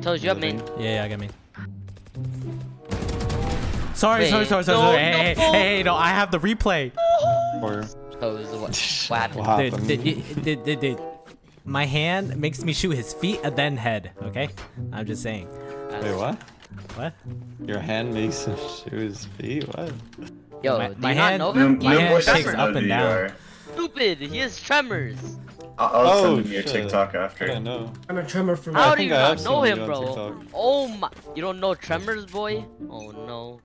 Toes, you have main. Yeah, I got main. Sorry. Wait, Hey, no, I have the replay. Toes, what happened? What happened? Dude, my hand makes me shoot his feet and then head. Okay, I'm just saying. Wait, what? What? Your hand makes him shoot his feet? What? Yo, my do you hand, not know him? my hand shakes Tremors. up and down. Stupid, he has tremors. I'll send him your shit. TikTok I after. don't know. I'm a tremor from. How do think you I not have know seen him, you on bro? TikTok. Oh my, you don't know Tremors, boy? Oh no.